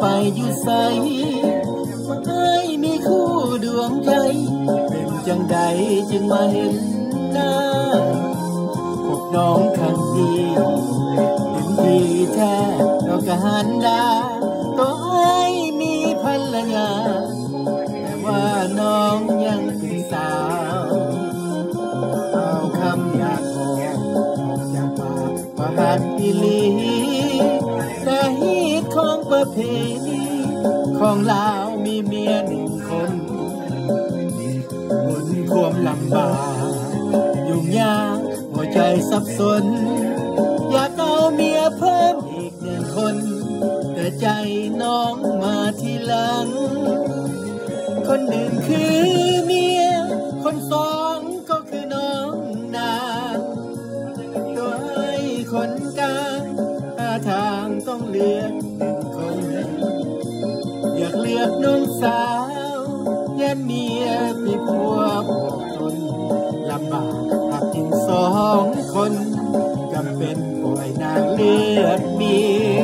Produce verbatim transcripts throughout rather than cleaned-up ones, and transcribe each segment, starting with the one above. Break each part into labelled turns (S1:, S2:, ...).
S1: ไปอยู่ใสไม่มีคู่ดวงใจเป็นจังใดจึงมาเห็นหน้าพบน้องครั้งเดียวเห็นทีแท้เราก็หันดาตัวไอ้มีภรรยาแต่ว่าน้องยังเป็นสาวเอาคำอยากบอกออกจากปากว่าหักอีหลีแต่ฮีตของประเพณีของลาวมีเมียหนึ่งคนบนความลำบากยุ่งยากหัวใจสับสนอยากเอาเมียเพิ่มอีกหนึ่งคนแต่ใจน้องมาทีหลังคนหนึ่งคือเมียคนสองก็คือน้องนางตัวไอ้คนกลางหาทางต้องเลือกหนึ่งคนอยากเลือกน้องสาวยันเมียมีผัวบอกตนลำบากหักทิ้งสองคนจำเป็นปล่อยนางเลือกเมีย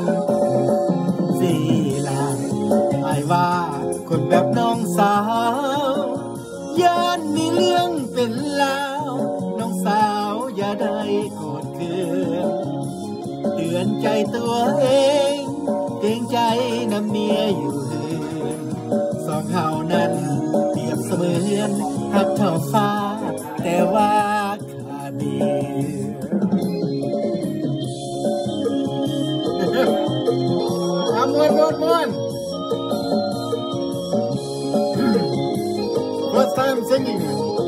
S1: สี่ลาไอ้ว่าคนแบบน้องสาวย่านมีเรื่องเป็นลาวน้องสาวอย่าได้โกรธเคืองเตือนใจตัวเองเกรงใจน้ำเมียอยู่เฮือนสองเฮานั้นเปรียบเสมือนหักเท่าฟ้าแต่ว่าขาเดียวมวนมวนมวน First time singing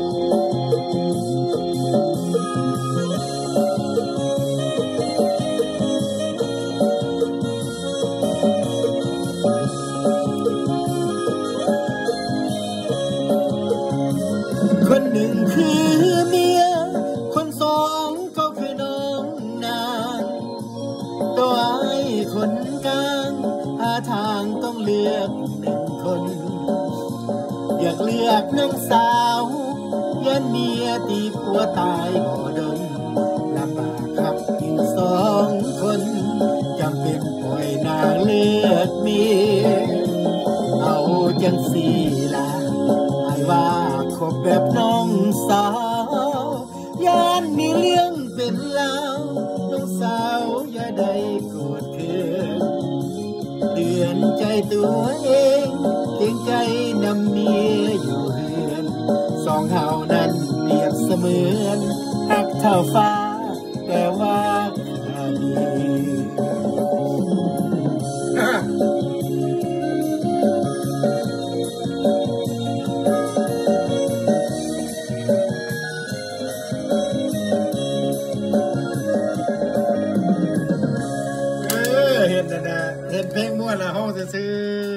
S1: คนหนึ่งคือเมียคนสองก็คือน้องนางตัวไอ้คนกลางหาทางต้องเลือกหนึ่งคนอยากเลือกน้องสาวยันเมียตีผัวตายบ่ดนลำบากครับอยู่สองคนจำเป็นปล่อยนางเลือกเมียเอาจังสี่ล่ะไอ้ว่าคบแบบน้องสาวยันมีเรื่องเป็นเล่าน้องสาวอย่าได้โกรธเคืองเตือนใจตัวเองเกรงใจนำเมียอยู่เรือนสองเฮานั้นเปรียบเสมือนหักเท่าฟ้าแต่ว่าขาดีเห็นนะนะเห็นเพลงม้วนละห้องซื้อ